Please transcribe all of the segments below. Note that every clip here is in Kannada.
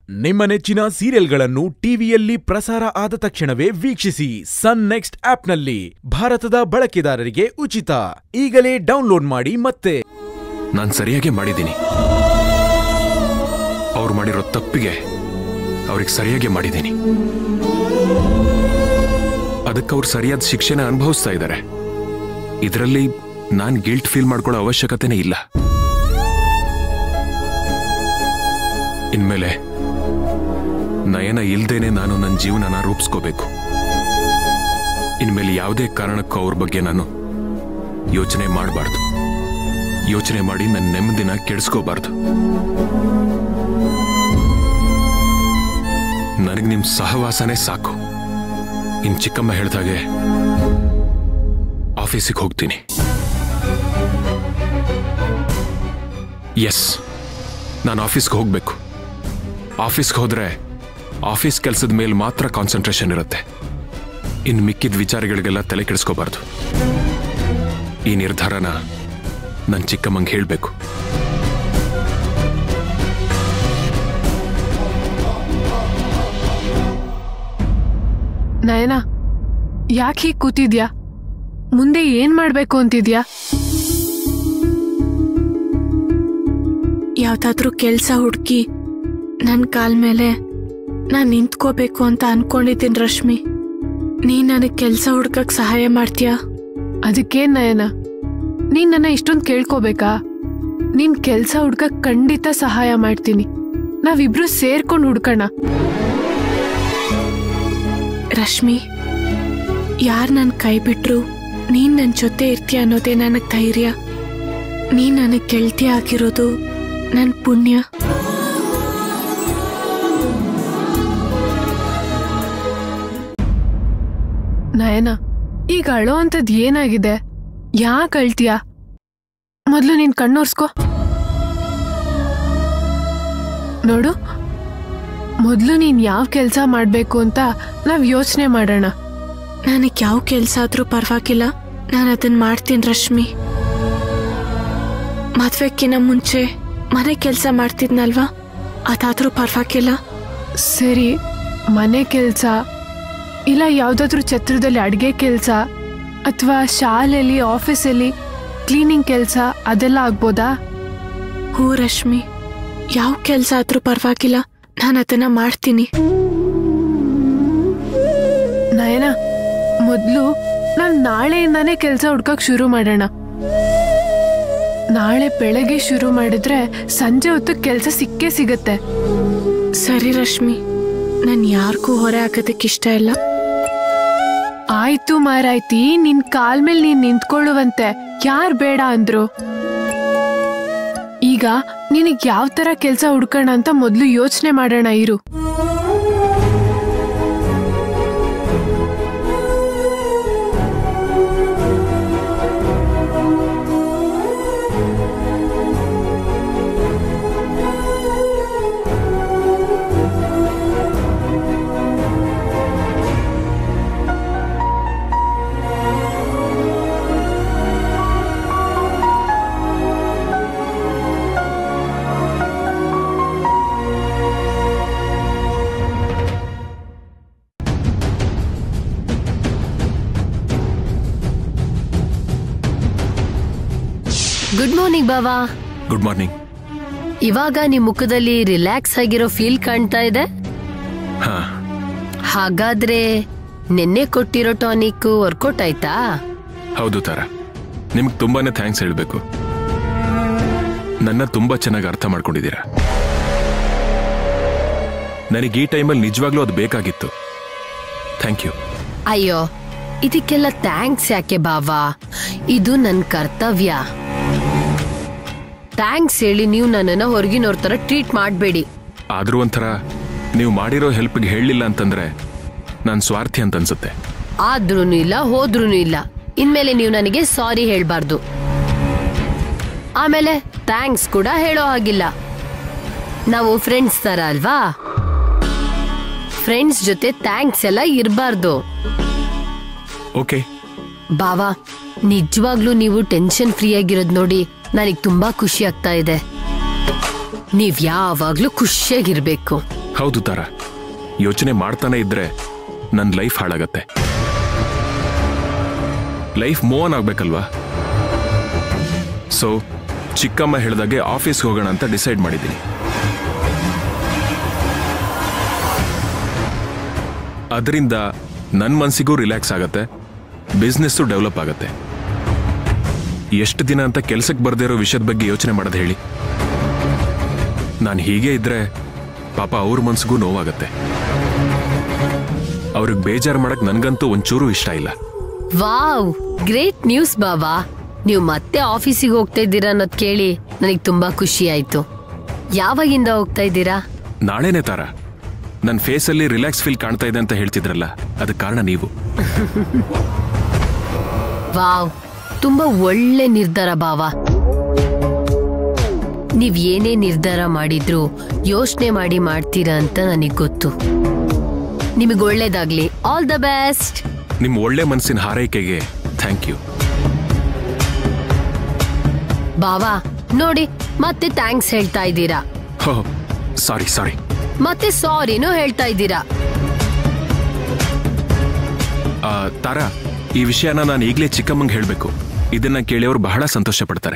ನಿಮ್ಮ ನೆಚ್ಚಿನ ಸೀರಿಯಲ್ಗಳನ್ನು ಟಿವಿಯಲ್ಲಿ ಪ್ರಸಾರ ಆದ ತಕ್ಷಣವೇ ವೀಕ್ಷಿಸಿ ಸನ್ ನೆಕ್ಸ್ಟ್ ಆಪ್ನಲ್ಲಿ. ಭಾರತದ ಬಳಕೆದಾರರಿಗೆ ಉಚಿತ. ಈಗಲೇ ಡೌನ್ಲೋಡ್ ಮಾಡಿ. ಮತ್ತೆ ನಾನು ಸರಿಯಾಗಿ ಮಾಡಿದ್ದೀನಿ. ಅವ್ರು ಮಾಡಿರೋ ತಪ್ಪಿಗೆ ಅವ್ರಿಗೆ ಸರಿಯಾಗಿ ಮಾಡಿದ್ದೀನಿ. ಅದಕ್ಕೆ ಅವ್ರು ಸರಿಯಾದ ಶಿಕ್ಷೆನ ಅನುಭವಿಸ್ತಾ ಇದ್ದಾರೆ. ಇದರಲ್ಲಿ ನಾನು ಗಿಲ್ಟ್ ಫೀಲ್ ಮಾಡ್ಕೊಳ್ಳೋ ಅವಶ್ಯಕತೆನೇ ಇಲ್ಲ. ಇನ್ಮೇಲೆ ನಯನ ಇಲ್ದೇನೆ ನಾನು ನನ್ನ ಜೀವನನ ರೂಪಿಸ್ಕೋಬೇಕು. ಇನ್ಮೇಲೆ ಯಾವುದೇ ಕಾರಣಕ್ಕೂ ಅವ್ರ ಬಗ್ಗೆ ನಾನು ಯೋಚನೆ ಮಾಡಬಾರ್ದು. ಯೋಚನೆ ಮಾಡಿ ನನ್ನ ನೆಮ್ಮದಿನ ಕೆಡಿಸ್ಕೋಬಾರ್ದು. ನನಗೆ ನಿಮ್ ಸಹವಾಸನೇ ಸಾಕು. ಇನ್ ಚಿಕ್ಕಮ್ಮ ಹೇಳ್ದಾಗೆ ಆಫೀಸಿಗೆ ಹೋಗ್ತೀನಿ. ಎಸ್, ನಾನು ಆಫೀಸ್ಗೆ ಹೋಗ್ಬೇಕು. ಆಫೀಸ್ಗೆ ಹೋದ್ರೆ ಆಫೀಸ್ ಕೆಲಸದ ಮೇಲೆ ಮಾತ್ರ ಕಾನ್ಸಂಟ್ರೇಷನ್ ಇರುತ್ತೆ. ಇನ್ನು ಮಿಕ್ಕಿದ ವಿಚಾರಗಳಿಗೆಲ್ಲ ತಲೆ ಕೆಡಿಸ್ಕೋಬಾರ್ದು. ಈ ನಿರ್ಧಾರನ ನನ್ನ ಚಿಕ್ಕಮ್ಮಂಗೆ ಹೇಳಬೇಕು. ನಯನ, ಯಾಕೆ ಹೀಗೆ ಕೂತಿದ್ಯಾ? ಮುಂದೆ ಏನ್ ಮಾಡ್ಬೇಕು ಅಂತಿದ್ಯಾ? ಯಾವ್ದಾದ್ರೂ ಕೆಲ್ಸ ಹುಡುಕಿ ನನ್ನ ಕಾಲ್ ಮೇಲೆ ನಾನು ನಿಂತ್ಕೋಬೇಕು ಅಂತ ಅನ್ಕೊಂಡಿದ್ದೀನಿ ರಶ್ಮಿ. ನೀ ನನಗೆ ಕೆಲ್ಸ ಹುಡ್ಕಕ್ ಸಹಾಯ ಮಾಡ್ತೀಯಾ? ಅದಕ್ಕೇನ್ ನಯನ, ನೀನ್ ನನ್ನ ಇಷ್ಟೊಂದು ಕೇಳ್ಕೋಬೇಕಾ? ನೀನ್ ಕೆಲ್ಸ ಹುಡ್ಕಕ್ ಖಂಡಿತ ಸಹಾಯ ಮಾಡ್ತೀನಿ. ನಾವಿಬ್ರು ಸೇರ್ಕೊಂಡು ಹುಡ್ಕೋಣ. ರಶ್ಮಿ, ಯಾರು ನನ್ನ ಕೈ ಬಿಟ್ರು ನೀನ್ ನನ್ನ ಜೊತೆ ಇರ್ತೀಯ ಅನ್ನೋದೇ ನನಗೆ ಧೈರ್ಯ. ನೀ ನನಗೆ ಗೆಳತಿ ಆಗಿರೋದು ನನ್ನ ಪುಣ್ಯ. ನಯನ, ಈಗ ಅಳೋ ಅಂತದ್ ಏನಾಗಿದೆ? ಯಾಕೆ ಅಳ್ತೀಯ? ಮೊದ್ಲು ನೀನ್ ಕಣ್ಣೋರ್ಸ್ಕೋ. ನೋಡು, ಮೊದ್ಲು ನೀನ್ ಯಾವ ಕೆಲ್ಸ ಮಾಡ್ಬೇಕು ಅಂತ ನಾವ್ ಯೋಚನೆ ಮಾಡೋಣ. ನನಗೆ ಯಾವ ಕೆಲ್ಸ ಆದ್ರೂ ಪರವಾಗಿಲ್ಲ, ನಾನು ಅದನ್ನ ಮಾಡ್ತೀನಿ ರಶ್ಮಿ. ಮದ್ವೆಕ್ಕಿನ ಮುಂಚೆ ಮನೆ ಕೆಲಸ ಮಾಡ್ತಿದ್ನಲ್ವಾ, ಅದಾದ್ರೂ ಪರವಾಗಿಲ್ಲ. ಸರಿ, ಮನೆ ಕೆಲ್ಸ ಇಲ್ಲ ಯಾವ್ದಾದ್ರೂ ಛತ್ರದಲ್ಲಿ ಅಡ್ಗೆ ಕೆಲ್ಸ ಅಥವಾ ಶಾಲೆಯಲ್ಲಿ ಆಫೀಸಲ್ಲಿ ಕ್ಲೀನಿಂಗ್ ಕೆಲ್ಸ ಅದೆಲ್ಲ ಆಗ್ಬೋದಾ? ಹೂ ರಶ್ಮಿ, ಯಾವ ಕೆಲ್ಸ ಆದ್ರೂ ಪರವಾಗಿಲ್ಲ, ನಾನು ಅದನ್ನ ಮಾಡ್ತೀನಿ. ನಯನ, ಮೊದ್ಲು ನಾವ್ ನಾಳೆಯಿಂದಾನೇ ಕೆಲ್ಸ ಹುಡ್ಕಕ್ ಶುರು ಮಾಡೋಣ. ನಾಳೆ ಬೆಳಗ್ಗೆ ಶುರು ಮಾಡಿದ್ರೆ ಸಂಜೆ ಹೊತ್ತು ಕೆಲ್ಸ ಸಿಕ್ಕೇ ಸಿಗತ್ತೆ. ಸರಿ ರಶ್ಮಿ, ನಾನು ಯಾರಿಗೂ ಹೊರೆ ಹಾಕೋದಕ್ಕೆ ಇಷ್ಟ ಇಲ್ಲ. ಆಯ್ತು ಮಾರಾಯ್ತಿ, ನಿನ್ ಕಾಲ್ ಮೇಲೆ ನೀನ್ ನಿಂತ್ಕೊಳ್ಳುವಂತೆ ಯಾರ್ ಬೇಡ ಅಂದ್ರು. ಈಗ ನಿನಗ್ ಯಾವ ತರ ಕೆಲ್ಸ ಹುಡ್ಕೋಣ ಅಂತ ಮೊದ್ಲು ಯೋಚನೆ ಮಾಡೋಣ ಇರು. ಗುಡ್ ಮಾರ್ನಿಂಗ್ ಬಾವಾ. Good morning. ಇವಾಗ ನಿಮ್ ಮುಖದಲ್ಲಿ ರಿಲ್ಯಾಕ್ಸ್ ಆಗಿರೋ ಫೀಲ್ ಕಾಣ್ತಾ ಇದೆ. ಹಾಗಾದ್ರೆ ನಿನ್ನೆ ಕೊಟ್ಟಿರೋ ಟಾನಿಕ್ ವರ್ಕೌಟ್ ಆಯ್ತಾ? ಹೌದು ತಾರಾ, ನಿಮ್ಗೆ ತುಂಬಾನೇ ಥ್ಯಾಂಕ್ಸ್ ಹೇಳ್ಬೇಕು. ನನ್ನ ತುಂಬಾ ಚೆನ್ನಾಗಿ ಅರ್ಥ ಮಾಡ್ಕೊಂಡಿದ್ದೀರಾ. ನನಗೆ ಈ ಟೈಮಲ್ಲಿ ನಿಜವಾಗ್ಲೂ ಅದು ಬೇಕಾಗಿತ್ತು. Thank you. ಅಯ್ಯೋ, ಇದಕ್ಕೆಲ್ಲ ಥ್ಯಾಂಕ್ಸ್ ಯಾಕೆ ಬಾವಾ? ಇದು ನನ್ನ ಕರ್ತವ್ಯ. ಥ್ಯಾಂಕ್ಸ್ ಹೇಳಿ ನೀವು ನನ್ನನ್ನ ಹೊರಗಿನವ್ರ ತರ ಟ್ರೀಟ್ ಮಾಡಬೇಡಿ. ಆದ್ರೂ ಒಂಥರ ನೀವು ಮಾಡಿರೋ ಹೆಲ್ಪ್ಗೆ ಹೇಳಲಿಲ್ಲ ಅಂತಂದ್ರೆ ನಾನು ಸ್ವಾರ್ಥಿ ಅಂತ ಅನ್ಸುತ್ತೆ. ಆದ್ರೂನು ಇಲ್ಲ, ಹೋದ್ರೂನು ಇಲ್ಲ. ಇನ್ಮೇಲೆ ನೀವು ನನಗೆ ಸಾರಿ ಹೇಳ್ಬಾರ್ದು. ಆಮೇಲೆ ಥ್ಯಾಂಕ್ಸ್ ಕೂಡ ಹೇಳೋ ಹಾಗಿಲ್ಲ. ನಾವು ಫ್ರೆಂಡ್ಸ್ ತರ ಅಲ್ವಾ? ಫ್ರೆಂಡ್ಸ್ ಜೊತೆ ಥ್ಯಾಂಕ್ಸ್ ಎಲ್ಲ ಇರಬಾರ್ದು. ಓಕೆ ಬಾವಾ, ನಿಜವಾಗ್ಲೂ ನೀವು ಟೆನ್ಷನ್ ಫ್ರೀ ಆಗಿರೋದ್ ನೋಡಿ ನನಗೆ ತುಂಬಾ ಖುಷಿ ಆಗ್ತಾ ಇದೆ. ನೀವ್ ಯಾವಾಗ್ಲೂ ಖುಷಿಯಾಗಿರ್ಬೇಕು. ಹೌದು ತಾರಾ, ಯೋಚನೆ ಮಾಡ್ತಾನೆ ಇದ್ರೆ ನನ್ನ ಲೈಫ್ ಹಾಳಾಗತ್ತೆ. ಲೈಫ್ ಮೂವ್ ಆನ್ ಆಗ್ಬೇಕಲ್ವಾ? ಸೊ ಚಿಕ್ಕಮ್ಮ ಹೇಳಿದಾಗೆ ಆಫೀಸ್ಗೆ ಹೋಗೋಣ ಅಂತ ಡಿಸೈಡ್ ಮಾಡಿದ್ದೀನಿ. ಅದರಿಂದ ನನ್ನ ಮನಸ್ಸಿಗೂ ರಿಲ್ಯಾಕ್ಸ್ ಆಗತ್ತೆ, ಬಿಸ್ನೆಸ್ಸು ಡೆವಲಪ್ ಆಗತ್ತೆ. ಎಷ್ಟು ದಿನ ಅಂತ ಕೆಲಸಕ್ಕೆ ಬರ್ದೇ ಇರೋ ವಿಷಯದ ಬಗ್ಗೆ ಯೋಚನೆ ಮಾಡೋದು ಹೇಳಿ? ನಾನು ಹೀಗೆ ಇದ್ರೆ ಪಾಪ ಅವ್ರ ಮನ್ಸಿಗೂ ನೋವಾಗತ್ತೆ. ಅವ್ರಿಗೆ ಬೇಜಾರು ಮಾಡಕ್ ನನ್ಗಂತೂ ಒಂಚೂರು ಇಷ್ಟ ಇಲ್ಲ. ವಾವ್, ಗ್ರೇಟ್ ನ್ಯೂಸ್ ಬಾಬಾ. ನೀವು ಮತ್ತೆ ಆಫೀಸಿಗೆ ಹೋಗ್ತಾ ಇದ್ದೀರಾ ಅನ್ನೋದು ಕೇಳಿ ನನಗೆ ತುಂಬಾ ಖುಷಿ ಆಯ್ತು. ಯಾವಾಗಿಂದ ಹೋಗ್ತಾ ಇದ್ದೀರಾ? ನಾಳೆನೇ ತಾರಾ. ನನ್ನ ಫೇಸಲ್ಲಿ ರಿಲ್ಯಾಕ್ಸ್ ಫೀಲ್ ಕಾಣ್ತಾ ಇದೆ ಅಂತ ಹೇಳ್ತಿದ್ರಲ್ಲ, ಅದಕ್ಕೆ ಕಾರಣ ನೀವು. ವಾವ್, ತುಂಬಾ ಒಳ್ಳೆ ನಿರ್ಧಾರ ಬಾವಾ. ನೀವ್ ಏನೇ ನಿರ್ಧಾರ ಮಾಡಿದ್ರು ಯೋಚನೆ ಮಾಡಿ ಮಾಡ್ತೀರಾ ಅಂತ ನನಗ್ ಗೊತ್ತು. ನಿಮಗೆ ಒಳ್ಳೇದಾಗ್ಲಿ. All the best. ನಿಮ್ ಒಳ್ಳೆ ಮನಸ್ಸಿನ ಹಾರೈಕೆಗೆ ಥ್ಯಾಂಕ್ ಯು. ಬಾವಾ ನೋಡಿ, ಮತ್ತೆ ಥ್ಯಾಂಕ್ಸ್ ಹೇಳ್ತಾ ಇದ್ದೀರಾ. ಸಾರಿ. ಮತ್ತೆ ಸಾರಿನೂ ಹೇಳ್ತಾ ಇದ್ದೀರಾ. ತಾರಾ, ಈ ವಿಷಯನ ನಾನು ಈಗಲೇ ಚಿಕ್ಕಮ್ಮಂಗೆ ಹೇಳಬೇಕು. ಇದನ್ನ ಕೇಳಿ ಅವ್ರು ಬಹಳ ಸಂತೋಷ ಪಡ್ತಾರೆ.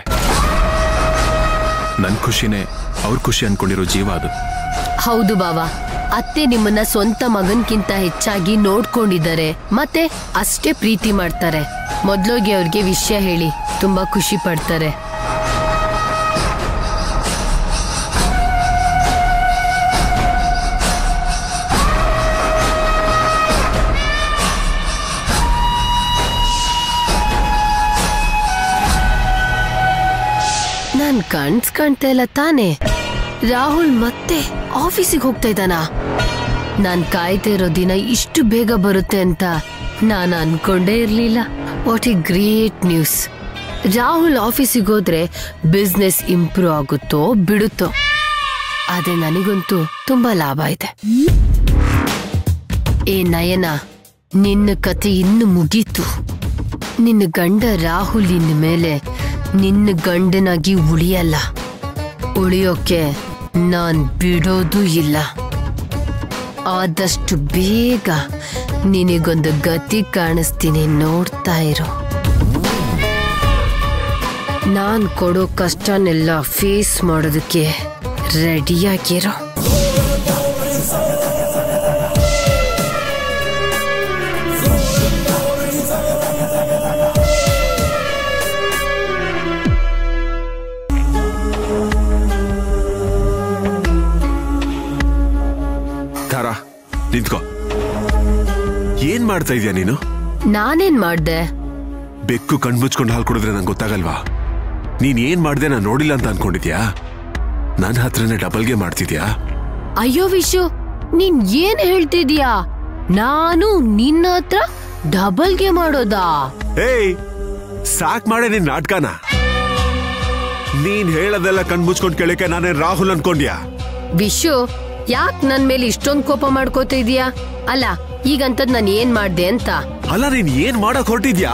ನನ್ನ ಖುಷಿನೇ ಅವ್ರ ಖುಷಿ ಅನ್ಕೊಂಡಿರೋ ಜೀವ ಅದು. ಹೌದು ಬಾವಾ, ಅತ್ತೆ ನಿಮ್ಮನ್ನ ಸ್ವಂತ ಮಗನ್ಕಿಂತ ಹೆಚ್ಚಾಗಿ ನೋಡ್ಕೊಂಡಿದ್ದಾರೆ, ಮತ್ತೆ ಅಷ್ಟೇ ಪ್ರೀತಿ ಮಾಡ್ತಾರೆ. ಮೊದ್ಲೋಗಿ ಅವ್ರಿಗೆ ವಿಷಯ ಹೇಳಿ, ತುಂಬಾ ಖುಷಿ ಪಡ್ತಾರೆ. ನಾನ್ ಕಾಣ್ತಾ ಇಲ್ಲ ತಾನೆ? ರಾಹುಲ್ ಮತ್ತೆ ಆಫೀಸಿಗೆ ಹೋಗ್ತಾ ಇದ್ದಾನ? ನಾನ್ ಕಾಯ್ತಾ ಇರೋ ದಿನ ಇಷ್ಟು ಬೇಗ ಬರುತ್ತೆ ಅಂತ ನಾನು ಅನ್ಕೊಂಡೇ ಇರ್ಲಿಲ್ಲ. What a great news. Rahul ಆಫೀಸಿಗೆ ಹೋದ್ರೆ ಬಿಸ್ನೆಸ್ ಇಂಪ್ರೂವ್ ಆಗುತ್ತೋ ಬಿಡುತ್ತೋ, ಆದ್ರೆ ನನಗಂತೂ ತುಂಬಾ ಲಾಭ ಇದೆ. ಏ ನಯನ, ನಿನ್ನ ಕತೆ ಇನ್ನು ಮುಗೀತು. ನಿನ್ನ ಗಂಡ ರಾಹುಲ್ ಇನ್ ಮೇಲೆ ನಿನ್ನ ಗಂಡನಾಗಿ ಉಳಿಯಲ್ಲ. ಉಳಿಯೋಕೆ ನಾನ್ ಬಿಡೋದು ಇಲ್ಲ. ಆದಷ್ಟು ಬೇಗ ನಿನಗೊಂದು ಗತಿ ಕಾಣಿಸ್ತೀನಿ, ನೋಡ್ತಾ ಇರೋ. ನಾನ್ ಕೊಡೋ ಕಷ್ಟನೆಲ್ಲ ಫೇಸ್ ಮಾಡೋದಕ್ಕೆ ರೆಡಿಯಾಗಿರೋ. ತಾರಾ, ನಿಂತ್ಕೋ. ಏನ್ ಮಾಡ್ತಾ ಇದೀಯ ನೀನು? ನಾನೇನ್ ಮಾಡ್ದೆ? ಬೆಕ್ಕು ಕಣ್ಮುಚ್ಕೊಂಡು ಹಾಲು ಕುಡಿದ್ರೆ ನಂಗೆ ಗೊತ್ತಾಗಲ್ವಾ? ನೀನ್ ಏನ್ ಮಾಡ್ದೆ ನಾನು ನೋಡಿಲ್ಲ ಅಂತ ಅನ್ಕೊಂಡಿದ್ಯಾ? ನನ್ನ ಹತ್ರನೇ ಡಬಲ್ಗೆ ಮಾಡ್ತಿದ್ಯಾ? ಅಯ್ಯೋ ವಿಶು, ನೀನ್ ಏನ್ ಹೇಳ್ತಿದ್ಯಾ? ನಾನು ನಿನ್ನ ಹತ್ರ ಡಬಲ್ಗೆ ಮಾಡೋದಾ? ಏಯ್, ಸಾಕ್ ಮಾಡೆ ನಿನ್ ನಾಟಕನ. ನೀನ್ ಹೇಳೋದೆಲ್ಲ ಕಣ್ಮುಚ್ಕೊಂಡ್ ಕೇಳಕ್ಕೆ ನಾನೇನ್ ರಾಹುಲ್ ಅನ್ಕೊಂಡ್ಯಾ? ವಿಶು, ಯಾಕ್ ನನ್ ಮೇಲೆ ಇಷ್ಟೊಂದ್ ಕೋಪ ಮಾಡ್ಕೋತಾ ಇದೀಯಾ? ಅಲ್ಲ, ಈಗಂತದ್ ನಾನು ಏನ್ ಮಾಡ್ದೆ ಅಂತ? ಅಲ್ಲ, ನೀನ್ ಏನ್ ಮಾಡಕ್ ಹೊರಟಿದ್ಯಾ?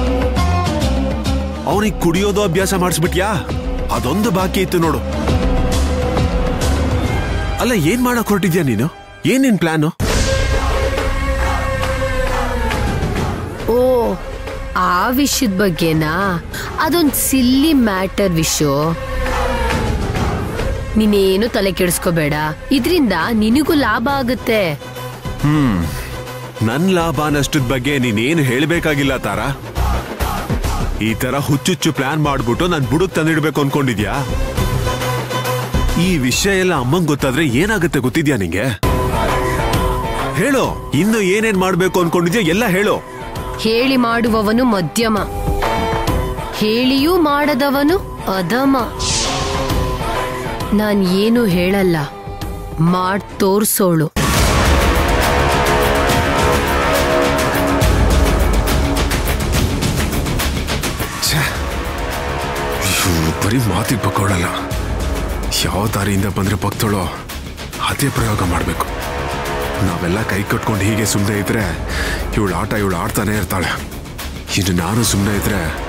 ಅವನಿಗೆ ಕುಡಿಯೋದು ಅಭ್ಯಾಸ ಮಾಡಿಸ್ಬಿಟ್ಯಾ? ಅದೊಂದು ಬಾಕಿ ಇತ್ತು ನೋಡು. ಅಲ್ಲ, ಏನ್ ಮಾಡಕ್ ಹೊರಟಿದ್ಯಾ ನೀನು? ಏನ್ ನಿನ್ ಪ್ಲಾನು? ಓ, ಆ ವಿಷಯದ ಬಗ್ಗೆನಾ? ಅದೊಂದ್ ಸಿಲ್ಲಿ ಮ್ಯಾಟರ್ ವಿಶು. ನೀನೇನು ತಲೆ ಕೆಡಿಸ್ಕೋಬೇಡ, ಇದ್ರಿಂದ ನಿನಗೂ ಲಾಭ ಆಗುತ್ತೆ. ನನ್ ಲಾಭ ನಷ್ಟದ ಬಗ್ಗೆ ನೀನೇನು ಹೇಳ್ಬೇಕಾಗಿಲ್ಲ ತಾರಾ. ಈ ತರ ಹುಚ್ಚುಚ್ಚು ಪ್ಲಾನ್ ಮಾಡ್ಬಿಟ್ಟು ನನ್ ಬುಡಕ್ ತಂದಿಡ್ಬೇಕು ಅನ್ಕೊಂಡಿದ್ಯಾ? ಈ ವಿಷಯ ಎಲ್ಲ ಅಮ್ಮಂಗ್ ಗೊತ್ತಾದ್ರೆ ಏನಾಗುತ್ತೆ ಗೊತ್ತಿದ್ಯಾ ನಿಂಗೆ? ಹೇಳು, ಇನ್ನು ಏನೇನ್ ಮಾಡ್ಬೇಕು ಅನ್ಕೊಂಡಿದ್ಯಾ ಎಲ್ಲ ಹೇಳು. ಹೇಳಿ ಮಾಡುವವನು ಮಧ್ಯಮ, ಹೇಳಿಯೂ ಮಾಡದವನು ಅಧಮ. ನಾನ್ ಏನು ಹೇಳಲ್ಲ, ಮಾಡ್ ತೋರ್ಸೋಳು. ಬರೀ ಮಾತಿಗೆ ಬಕ್ಕೊಡಲ್ಲ. ಯಾವ ದಾರಿಯಿಂದ ಬಂದ್ರೆ ಬಗ್ತೋಳೋ ಅದೇ ಪ್ರಯೋಗ ಮಾಡ್ಬೇಕು. ನಾವೆಲ್ಲ ಕೈ ಕಟ್ಕೊಂಡು ಹೀಗೆ ಸುಮ್ಮನೆ ಇದ್ರೆ ಇವಳು ಆಟ ಇವಳು ಆಡ್ತಾನೆ ಇರ್ತಾಳೆ. ಇನ್ನು ನಾನು ಸುಮ್ಮನೆ ಇದ್ರೆ